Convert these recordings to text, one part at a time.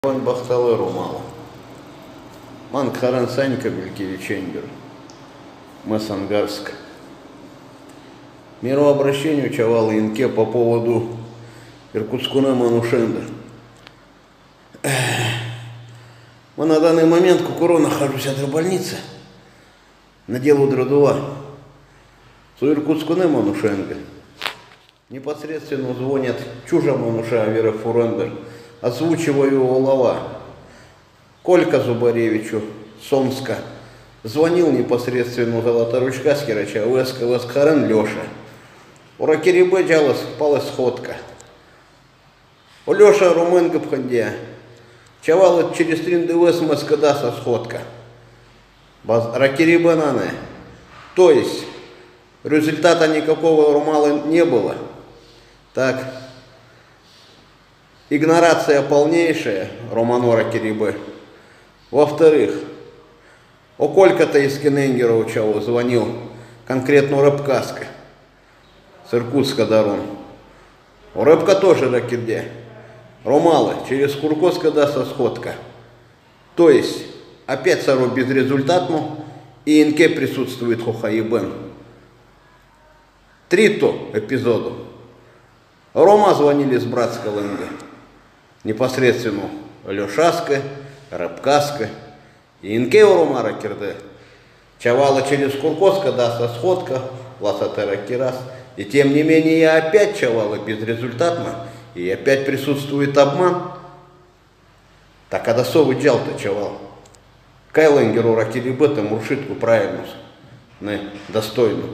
Вон бахталыру мало. Ман Харан Санька Белькевичендер. Масангарск. Мирообращению чавал инке по поводу Иркутскуна Манушенда. Мы на данный момент кукуро нахожусь от больницы на делу Драдува. С Иркутскуна Манушенда непосредственно звонят чужа Мануша Авера Фурендер. Озвучиваю Олова Колька Зубаревичу Сомска. Звонил непосредственно Золоторучка с Кирача Вескарен Леша. У Ракерибе джалась палась сходка. У Леша Руменга Пхандия. Чавала через Триндевес Маскадаса сходка. Ракерибе нане. То есть результата никакого Румала не было. Так. Игнорация полнейшая Романора Кирибе. Во-вторых, о Колька-то из Кененгера учал, звонил конкретно Рыбкаска с Иркутска Дарон. У Рыбка тоже ракирде. Ромалы через Курковска даст сходка. То есть, опять саро безрезультатно, и инке присутствует Хохаибен. Трито эпизоду. Рома звонили с братской лэнга. Непосредственно Лешаска, Рыбкаска и инке у Рома ракирде. Чавала через Курковска даст сходка, ласатера кирас. И тем не менее опять чавала безрезультатно, и опять присутствует обман. Так а досовый джал-то чавал. Кайлангеру Ракирибета муршитку правильно, не достойно.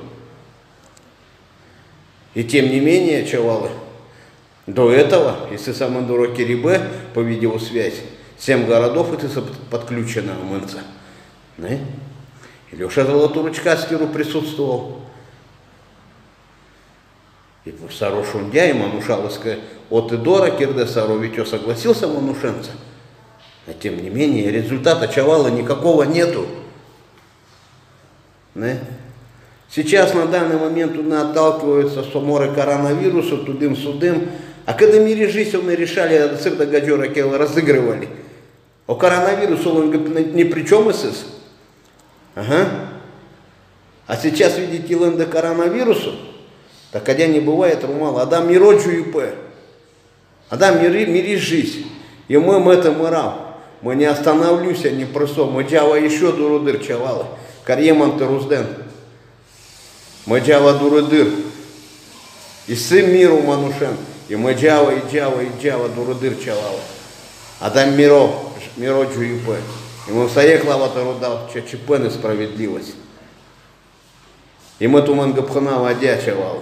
И тем не менее чавалы. До этого, если сам Эндуро Кирибе по видеосвязи, 7 городов это подключено мынца. И Леша Золотурочка Скиру присутствовал. И Саро Шундя, и Манушаловская от Эдора Кирде Саро Витё согласился Манушенца. Но тем не менее результата чавала никакого нету. Сейчас на данный момент отталкиваются с уморы коронавируса, тудым-судым. А когда мире жизнь мы решали, цирк до гаджора разыгрывали. О коронавирусу он говорит, ни при чем СС. Ага. А сейчас, видите, ленда коронавирусу, так когда не бывает румала. Адам не роджу ИП. Адам мири жизнь. И мы это мырам. Мы не остановлюся, не просо. Мы джава еще дурудыр чавалы. Карьеман Терузден. Мы джава дурудыр. И сын миру Манушен. И мы джава, и джава дурудыр чавалы. Адам мироджу ИП. И мы всаеклава Терудал ЧП несправедливость. И мы туманга пхана водя чавалы.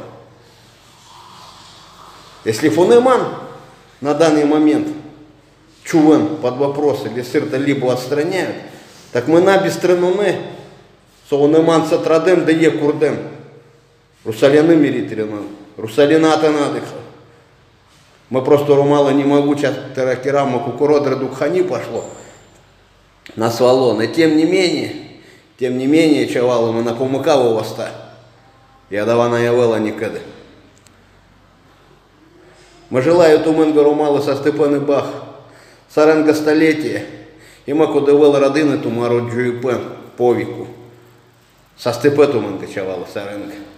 Если фунеман на данный момент чувен под вопрос или сырта либо отстраняют, так мы на бестренуны соунеман сатрадем да е курдем. Русаляны миритринан. Русалината надыха. Мы просто румала не могу чат теракерама кукуродра духани пошло на свалон. И тем не менее, чавалы мы на помыкаву воста. Я давана явела никогда. Мы желаю туменга румала со Степаны Бах, саренга столетия, и мы кудывел родины тумароджу и пен по веку. Со Степе туменга чавала саренга.